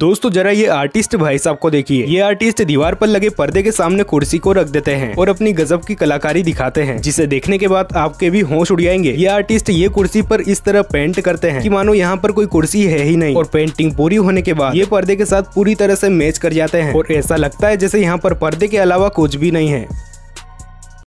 दोस्तों जरा ये आर्टिस्ट भाई साहब को देखिए। ये आर्टिस्ट दीवार पर लगे पर्दे के सामने कुर्सी को रख देते हैं और अपनी गजब की कलाकारी दिखाते हैं, जिसे देखने के बाद आपके भी होश उड़ जाएंगे। ये आर्टिस्ट ये कुर्सी पर इस तरह पेंट करते हैं कि मानो यहाँ पर कोई कुर्सी है ही नहीं, और पेंटिंग पूरी होने के बाद ये पर्दे के साथ पूरी तरह से मैच कर जाते हैं और ऐसा लगता है जैसे यहाँ पर पर्दे के अलावा कुछ भी नहीं है।